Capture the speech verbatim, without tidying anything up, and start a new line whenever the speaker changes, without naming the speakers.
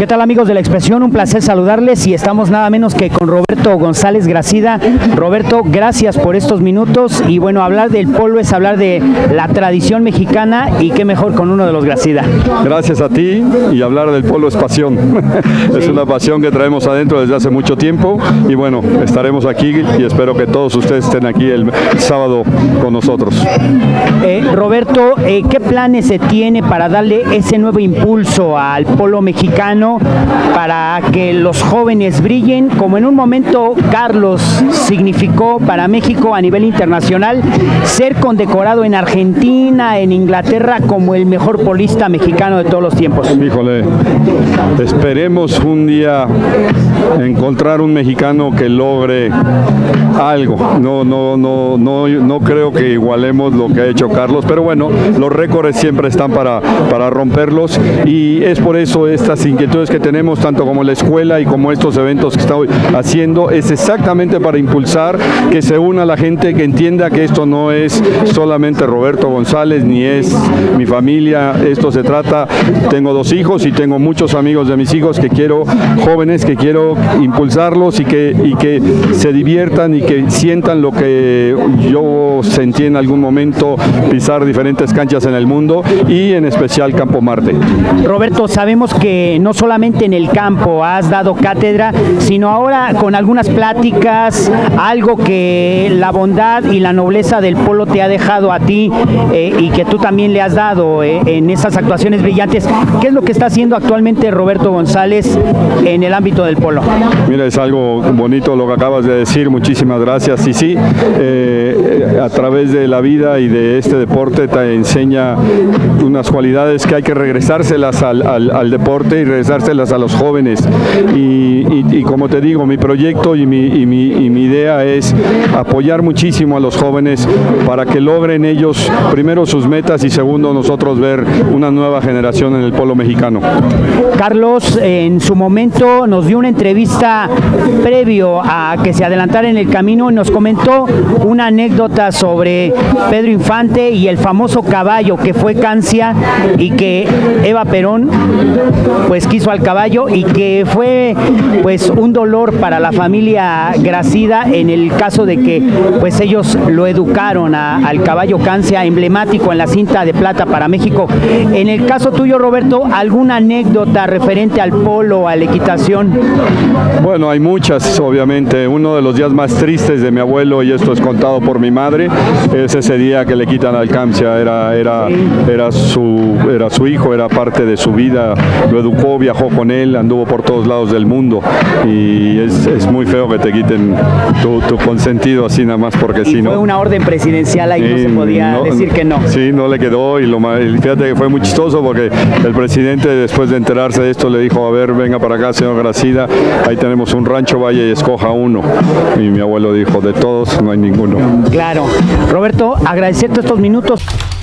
¿Qué tal, amigos de La Expresión? Un placer saludarles y estamos nada menos que con Roberto González Gracida. Roberto, gracias por estos minutos y bueno, hablar del polo es hablar de la tradición mexicana y qué mejor con uno de los Gracida.
Gracias a ti, y hablar del polo es pasión. Es una pasión que traemos adentro desde hace mucho tiempo y bueno, estaremos aquí y espero que todos ustedes estén aquí el sábado con nosotros.
Eh, Roberto, eh, ¿qué planes se tiene para darle ese nuevo impulso al polo mexicano para que los jóvenes brillen, como en un momento Carlos significó para México a nivel internacional ser condecorado en Argentina, en Inglaterra como el mejor polista mexicano de todos los tiempos?
Híjole, esperemos un día encontrar un mexicano que logre algo. No, no, no, no, no creo que igualemos lo que ha hecho Carlos, pero bueno, los récords siempre están para, para romperlos y es por eso estas inquietudes que tenemos, tanto como la escuela y como estos eventos que estamos haciendo, es exactamente para impulsar que se una la gente, que entienda que esto no es solamente Roberto González, ni es mi familia, esto se trata, tengo dos hijos y tengo muchos amigos de mis hijos que quiero, jóvenes que quiero impulsarlos y que, y que se diviertan y que sientan lo que yo sentí en algún momento, pisar diferentes canchas en el mundo y en especial Campo Marte.
Roberto, sabemos que no solamente en el campo has dado cátedra, sino ahora con algunas pláticas, algo que la bondad y la nobleza del polo te ha dejado a ti eh, y que tú también le has dado eh, en esas actuaciones brillantes. ¿Qué es lo que está haciendo actualmente Roberto González en el ámbito del polo?
Mira, es algo bonito lo que acabas de decir, muchísimas gracias. Y sí, eh, a través de la vida y de este deporte te enseña unas cualidades que hay que regresárselas al, al, al deporte y regresárselas a los jóvenes. Y, y, y como te digo, mi proyecto y mi, y, mi, y mi idea es apoyar muchísimo a los jóvenes para que logren ellos, primero sus metas y segundo nosotros ver una nueva generación en el polo mexicano.
Carlos, en su momento nos dio una entrevista previo a que se adelantara en el camino y nos comentó una anécdota sobre Pedro Infante y el famoso caballo que fue Cancia y que Eva Perón pues quiso al caballo y que fue pues un dolor para la familia Gracida en el caso de que pues ellos lo educaron a, al caballo Cancia, emblemático en la cinta de plata para México. En el caso tuyo, Roberto, ¿alguna anécdota referente al polo, a la equitación?
Bueno, hay muchas, obviamente. Uno de los días más tristes de mi abuelo, y esto es contado por mi madre, es ese día que le quitan al Cancia. Era, era, era, su, era su hijo, era parte de su vida, lo educó, viajó con él, anduvo por todos lados del mundo y es, es muy feo que te quiten tu, tu consentido así nada más porque si no.
Fue una orden presidencial ahí, no se podía no, decir que no.
Sí, no le quedó y lo, fíjate que fue muy chistoso porque el presidente después de enterarse de esto le dijo, a ver, venga para acá, señor Gracida, ahí tenemos un rancho, vaya y escoja uno. Y mi abuelo dijo, de todos no hay ninguno.
Claro. Roberto, agradecerte estos minutos.